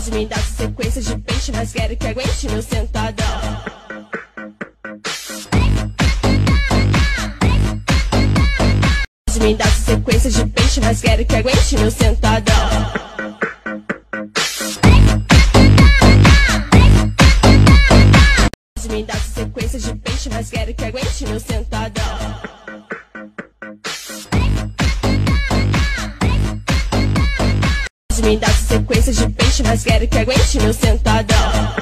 Me dá sequência de peixe, mas quero que aguente meu sentadão. Me dá sequência de peixe, mas quero que aguente meu sentadão. Me dá sequência de peixe, mas quero que aguente meu sentadão. Me dá sequência de peixe, mas quero que aguente meu sentadão.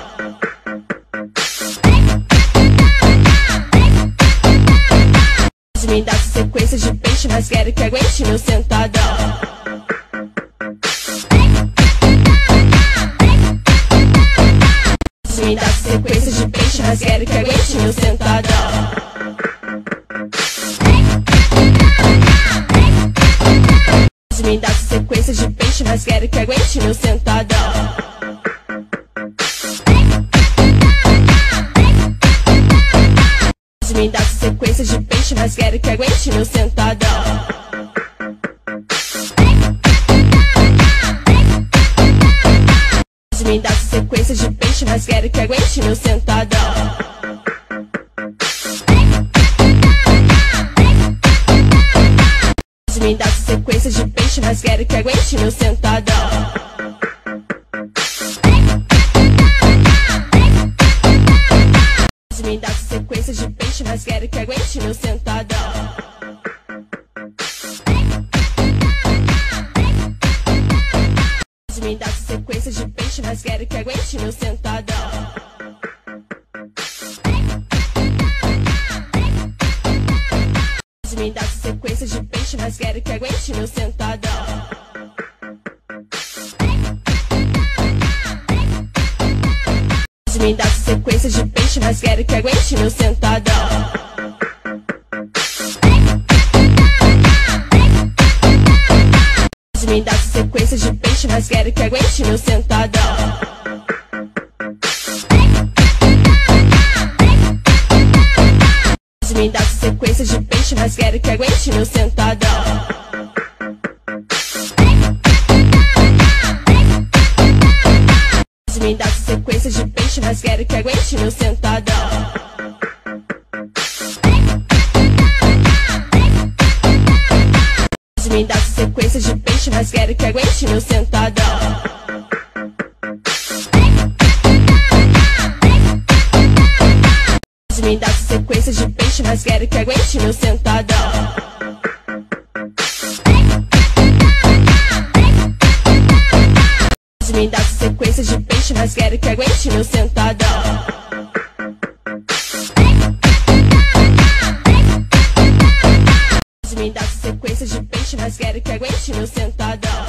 Me dá sequência de peixe, mas quero que aguente meu sentadão. Me dá sequência de peixe, mas quero que aguente meu sentadão. Me dá sequência de peixe, mas quero que aguente meu sentadão. Me dá sequência de peixe, mas quero que aguente meu sentadão. Me dá sequência de peixe, mas quero que aguente meu sentadão. Me dá sequência de peixe, mas quero que aguente meu sentadão. Me dá sequência de peixe, mas quero que aguente meu sentadão. Me dá sequência de peixe, mas quero que aguente meu sentadão. Me dá sequência de peixe, mas quero que aguente meu sentadão. Me dá sequência de peixe, mas quero que aguente meu sentadão. Me dá sequência de peixe, mas quero que aguente meu sentadão. Me dá sequência de peixe, mas quero que aguente meu sentadão. Me dá sequência de peixe, mas quero que aguente meu sentadão. Me dá sequência de peixe, mas quero que aguente meu sentadão. Me dá sequência de peixe, mas quero que aguente meu sentadão. Me dá sequência de peixe, mas quero que aguente meu sentadão. Me dá sequência de peixe, mas quero que aguente meu sentadão.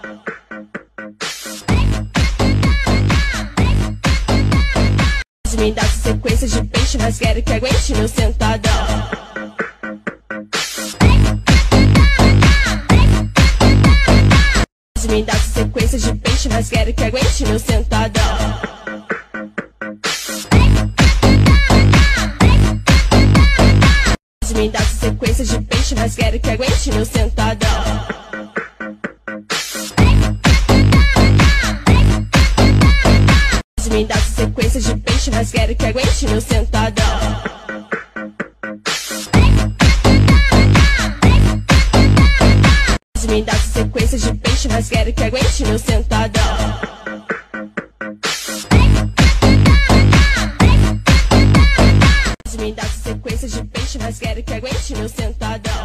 Me dá sequência de peixe, mas quero que aguente meu sentadão. Me dá sequência de peixe, mas quero que aguente meu sentadão. Me dá sequência de peixe, mas quero que aguente meu sentadão. Me dá sequência de peixe, mas quero que aguente meu sentadão. Me dá sequência de peixe, mas quero que aguente meu sentadão. Me dá sequência de peixe, mas quero que aguente meu sentadão.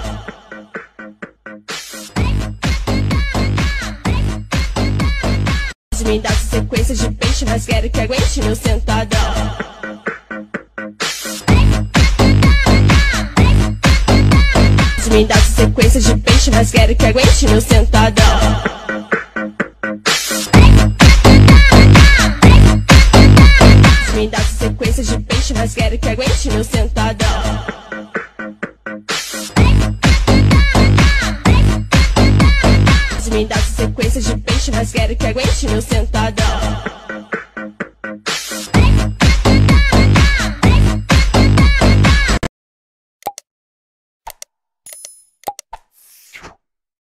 Me dá sequência de peixe, mas quero que aguente meu sentadão. Me dá sequência de peixe, mas quero que aguente meu sentadão. Me dá sequência de peixe, mas quero que aguente meu sentadão. Me dá sequência de peixe, mas quero que aguente meu sentadão.